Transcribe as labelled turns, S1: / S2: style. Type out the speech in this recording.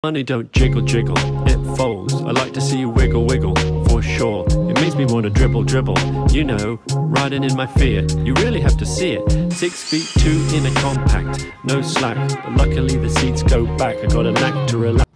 S1: Money don't jiggle jiggle, it folds. I like to see you wiggle wiggle, for sure. It makes me want to dribble dribble, you know, riding in my Fiat. You really have to see it. 6 feet 2 in a compact, no slack, but luckily the seats go back. I got a knack to relax.